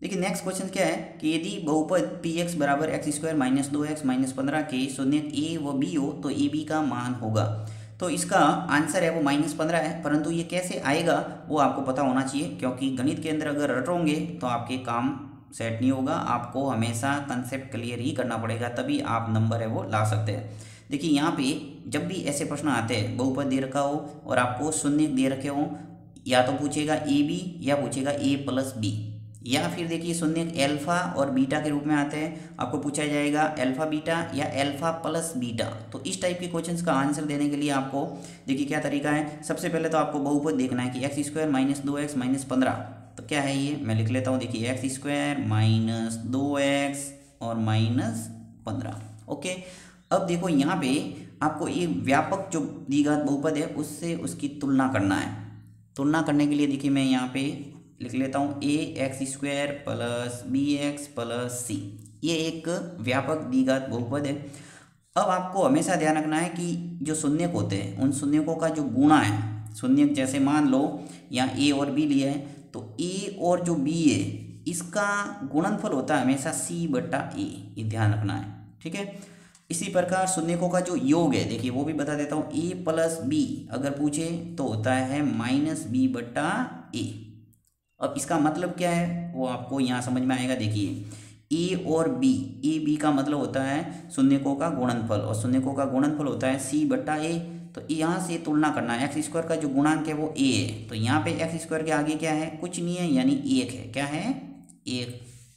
देखिए next question क्या है कि यदि बहुपद पी एक्स बराबर X square minus 2x minus 15 के शून्य ए व बी हो तो ए बी का मान होगा। तो इसका आंसर है वो -15 है, परंतु ये कैसे आएगा वो आपको पता होना चाहिए, क्योंकि गणित के अंदर अगर रटोगे तो आपके काम सेट नहीं होगा। आपको हमेशा कंसेप्ट क्लियर ही करना पड़ेगा, तभी आप नंबर है वो ला सकते हैं। देखिए यहाँ पे जब भी ऐसे प्रश्न आते हैं, बहुपद दे रखा हो और आपको शून्य दे रखे हो, या तो पूछेगा ए बी या पूछेगा ए प्लस बी, या फिर देखिए शून्य अल्फा और बीटा के रूप में आते हैं, आपको पूछा जाएगा अल्फा बीटा या अल्फा प्लस बीटा। तो इस टाइप के क्वेश्चंस का आंसर देने के लिए आपको देखिए क्या तरीका है। सबसे पहले तो आपको बहुपद देखना है कि x square minus 2x minus 15, तो क्या है ये, मैं लिख लेता हूँ। देखिए एक्स स्क्वायर माइनस 2x और माइनस 15। ओके, अब देखो यहाँ पे आपको ये व्यापक जो द्विघात बहुपद है उससे उसकी तुलना करना है। तुलना करने के लिए देखिए मैं यहाँ पे लिख लेता हूँ A X square plus B X plus C, ये एक व्यापक द्विघात बहुपद है। अब आपको हमेशा ध्यान रखना है कि जो शून्यक होते हैं उन शून्यकों का जो गुणा है, शून्यक जैसे मान लो यहाँ ए और बी लिया है, तो ए और जो बी है इसका गुणनफल होता है हमेशा सी बटा ए, ये ध्यान रखना है, ठीक है। इसी प्रकार शून्यकों का जो योग है देखिए वो भी बता देता हूँ, ए प्लस बी अगर पूछे तो होता है माइनस बी बटा ए। अब इसका मतलब क्या है वो आपको यहाँ समझ में आएगा। देखिए ए और बी, ए बी का मतलब होता है शून्यकों का गुणनफल और शून्यकों का गुणनफल होता है सी बटा ए। तो यहाँ से तुलना करना है, एक्स स्क्वायर का जो गुणांक है वो ए है, तो यहाँ पे एक्स स्क्वायर के आगे क्या है, कुछ नहीं है यानी एक है। क्या है, एक।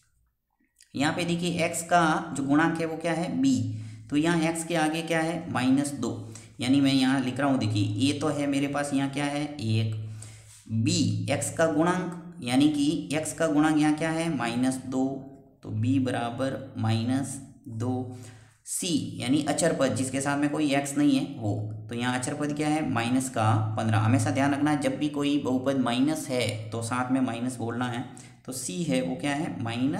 यहाँ पे देखिए एक्स का जो गुणांक है वो क्या है, बी, तो यहाँ एक्स के आगे क्या है, -2, यानी मैं यहाँ लिख रहा हूँ। देखिए ए तो है मेरे पास, यहाँ क्या है, एक, बी एक्स का गुणांक यानी कि एक्स का गुणांक यहाँ क्या है, -2, तो b बराबर -2, c यानी अचर पद जिसके साथ में कोई x नहीं है वो, तो यहाँ अचर पद क्या है, -15। हमेशा ध्यान रखना है जब भी कोई बहुपद माइनस है तो साथ में माइनस बोलना है, तो c है वो क्या है,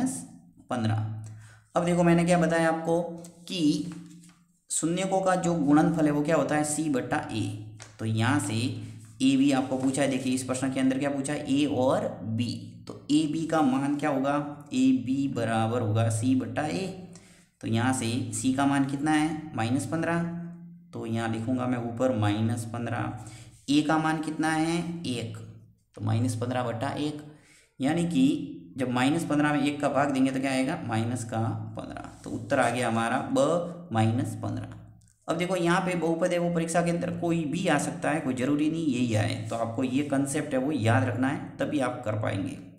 -15। अब देखो मैंने क्या बताया आपको कि शून्यकों का जो गुणनफल है वो क्या होता है, c बटा a, तो यहाँ से ए बी आपको पूछा है। देखिए इस प्रश्न के अंदर क्या पूछा है, ए और बी, तो ए बी का मान क्या होगा, ए बी बराबर होगा सी बटा ए। तो यहाँ से सी का मान कितना है, -15, तो यहाँ लिखूंगा मैं ऊपर -15। ए का मान कितना है, 1, तो -15 बटा 1, यानी कि जब -15 में 1 का भाग देंगे तो क्या आएगा, -15। तो उत्तर आ गया हमारा ब -15। अब देखो यहाँ पे बहुपद है वो परीक्षा के अंदर कोई भी आ सकता है, कोई ज़रूरी नहीं यही आए, तो आपको ये कंसेप्ट है वो याद रखना है, तभी आप कर पाएंगे।